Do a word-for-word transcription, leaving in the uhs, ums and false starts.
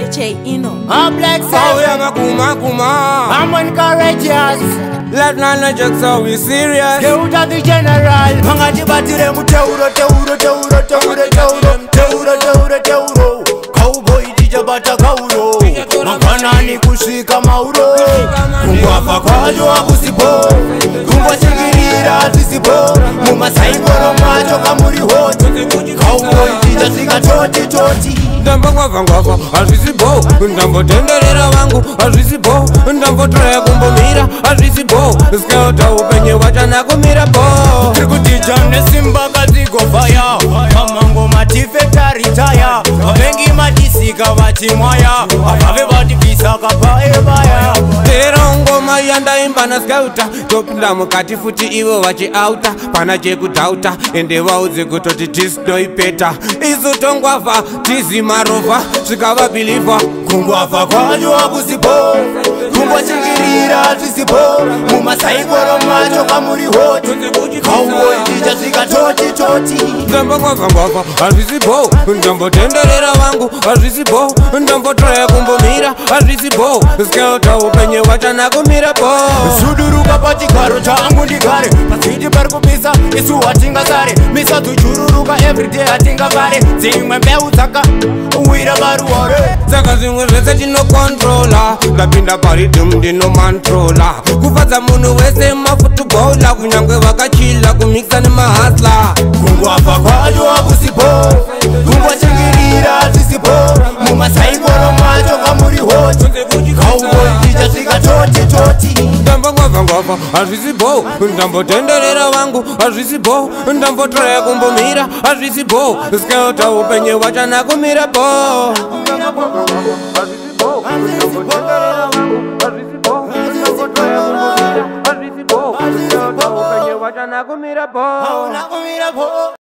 J Ino. I'm Black Oh Sabbath. yeah, makuma kuma. I'm encourageous. Let's not let jokes so we serious. Keuta the general. Mangati batire mu teuro teuro teuro teuro teuro teuro teuro teuro. Cowboy dija bata kauro. Makanani kushika mauro. Kungwafa kwajo akusipo. Kungwa chingirira zisipo. Muma saikoro macho kamuri hoti. Cowboy dija sika toti toti. Ndamba ngwava ngwava hazvisibo, ndambo tenderera vangu hazvisibo, ndambo troya kumbomira hazvisibo, skauta upenye wachana kumira po. Tirikutija nesimba kadzigofaya, mamango matifeta ritaya, vavengi matisika vatimwaya, avave vativisa kapaevaya. Tera ngoma yandaimba na skauta, topinda mukati futi ivo vachiauta, pana chekutauta, ende vaudze kutoti tisinoipeta, isu tongwavha tizi marova, zvikava bilivha. Kungwafa kwacho akusipo, kungwa chingirira zvisipo, mumasaikoro macho kamuri hoti, cowboy dija svika toti toti. Ndamba ngwava ngwava hazvisibo, ndambo tenderera vangu hazvisibo, ndambo troya kumbomira hazvisibo, skauta upenye wachana kumira po. Suduruka pachigaro changu ndigare, pasiti pari kupisa isu hatingasare, misa tuchururuka everyday hatingavare, dzimwe mbeu dzaka uwira varuware. Saka zvimwe zvese tinokontrola, ndapinda paridhum ndinomantrola, kufadza munhu wese mafutubhola, kunyangwe vakachila kumikisa nemahasla. Kungwafa kwacho akusipo, kungwa chingirira zvisipo, mumasaikoro macho kamuri hoti, cowboy dija svika toti toti. Ndamba ngwava ngwava hazvisibo, ndambo tenderera vangu hazvisibo, ndambo troya kumbomira hazvisibo, skauta upenye wachana kumira po. Wachana kumira po.